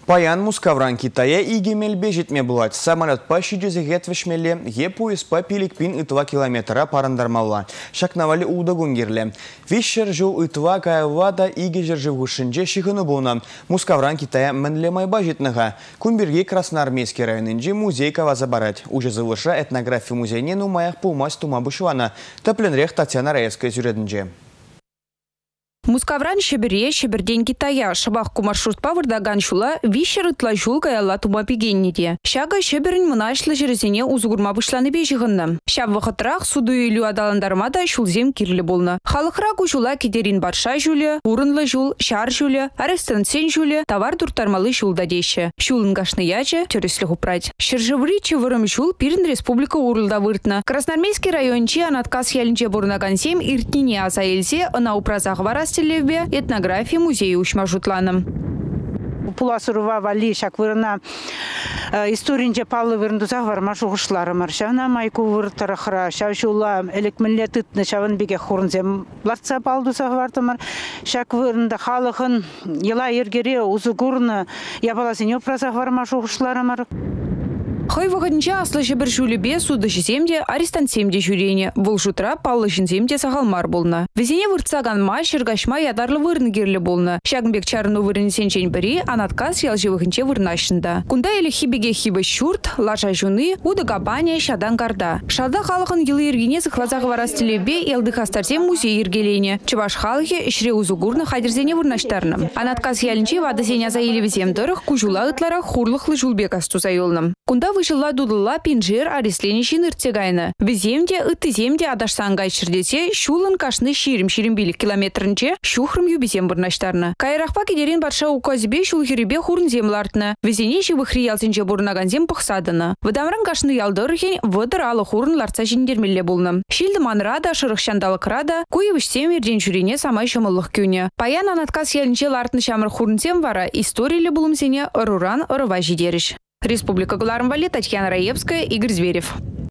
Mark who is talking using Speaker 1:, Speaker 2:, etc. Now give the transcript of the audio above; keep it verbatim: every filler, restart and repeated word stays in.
Speaker 1: Паян Мускавран Китая игемел бежитме булать. Самолет по щидюзегет вешмеле, е поезд по пиликпин и два километра парандармалла. Шакнавали удагунгерле. Вишер жил и два каевада иге жержевгушинже шиханубуна. Мускавран Китая менле май бажитнага. Кумберге Красноармейский районинже музей кава забарать. Уже завыша этнография музейне ну маях пулмас тума бушвана. Тапленрех Татьяна Раевская сюреднже.
Speaker 2: Мускавран шебере шеберден Китая. Шабахку маршрут павырдаган шула вишер ытла жул каялла тума пигенниде. Шага шеберін мұнашлы жерезене узугурма бұшланы бежігінні. Шаб вақытрах суду үйлі адаландармада шулзем кирлі болны. Халықра күшула кедерин барша жүлі, урынлы жул, шар жүлі, арестансен жүлі, товар дұртармалы шулда деші. Шулын гашны ячы, төріслі ғупрать. Шыржыври чывырым жул пирін республика урылда выртны. Красноармейский райончи анаткас ялінче бурнаган сем иртнине аса елсе, ына упразақ варас этнография музея ушмажутланым.
Speaker 3: Пуласурува вали шак вырна историнче палы вырндузах варма шугышлары маршана майку выртарахра шаушула элекмиллетытны шавын беге хурнзем латса палдусах вартамар шак вырнда халыхын ела ергере узугурны ябаласын ёпразах варма шугышлары мар.
Speaker 2: Хой вағынча аслы жебір жүлібе суды жеземде арестант семде жүрене. Бұл жұтра паллы жінземде сағалмар болны. Везене выртсаган ма шыргашма ядарлы вырны керлі болны. Шагынбек чарыну вырны сенчен бірі анаткас ялжы вағынче вырнашында. Кунда елі хибеге хибі шурт, лажа жуны, уды капания шадан гарда. Шада халықын елы ергене сықлазағы варастелебе елді хастарсен музей ергелене. Чываш халықе ішре узугурны хадерзене вырнаштарным. Анаткас ялінче вады зеня елі веземдырық кужула ытлара хурлықлы жулбек асту зайолным. Кунда вышылла дудылла пинжер аресленешін ыртсегайны. Веземде, ыттыземде адашсангай шырдесе, шулын кашны ширим-ширим билік километрінче шухрым юбезем бұрнаштарны. Кайрақпа кедерен барша указбе шул херебе хурн землартны. Везене жібіхри ялсенче бұрнаган зем пықсадыны. Выдамрын кашны ялдырыхен выдыр алы хурн ларца жіндермелле болны. Шилді манрада, шырықшандалықрада, куевішсем ерден жүрене самай шымылық күйне. Паян анаткас елінче лартны шамыр хурнсем вара историялі болымсене ыруран ырыва жидеріш. Республика Галармвали, Татьяна Раевская, Игорь Зверев.